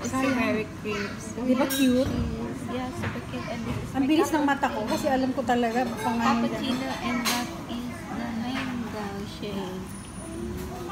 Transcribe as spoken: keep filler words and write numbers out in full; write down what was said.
It's a very cute. Di ba cute? Yeah, super cute. And this is Ang my bilis ng capu- mata ko kasi alam ko talaga pangalan. cappuccino, and that is the mango shade.